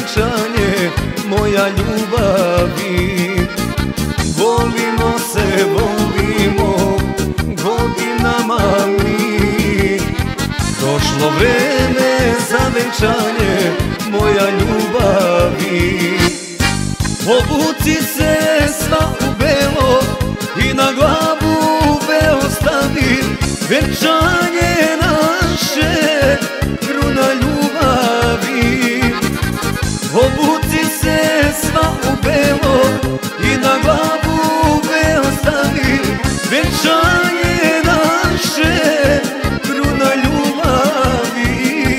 venčanje, moja ljubavi. Volimo se, volimo godinama mi. Došlo vreme za venčanje, moja ljubavi. Obuci se sva u belo i na glavu veo stavi, venčanje naše, kruna ljubavi. Obuci se sva u belo i na glavu veo stavi, venčanje naše, kruna ljubavi.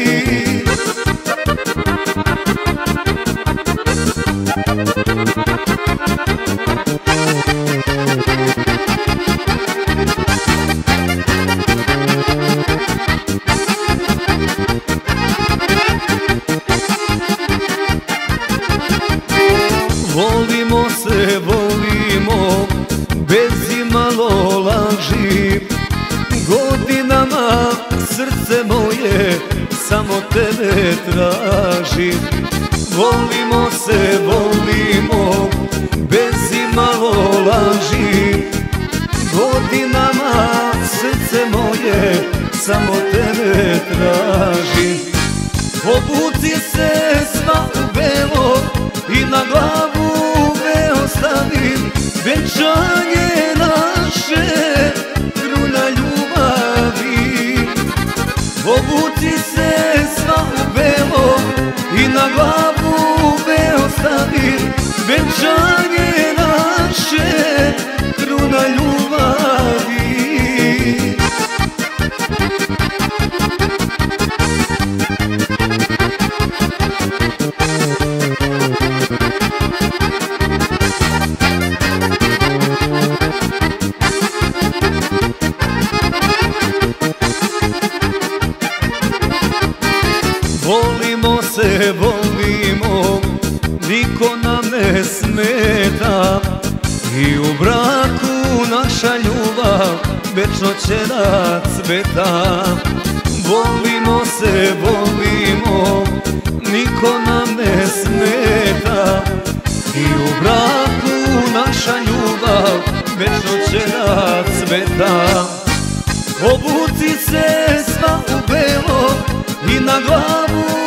Volimo se, volimo, bez imalo laži. Godinama srce moje samo tebe traži. Volimo se, volimo, bez imalo laži. Godinama srce moje samo tebe traži. Obuci se sva u belo i na glavu veo stavi, venčanje naše, kruna ljubavi. Obuci se sva u belo i na glavu veo stavi, venčanje naše, kruna ljubavi. Volimo se, volimo, niko nam ne smeta, i u braku naša ljubav večno će da cveta. Volimo se, volimo, niko nam ne smeta, i u braku naša ljubav večno će da cveta. Obuci se sva u belo i na glavu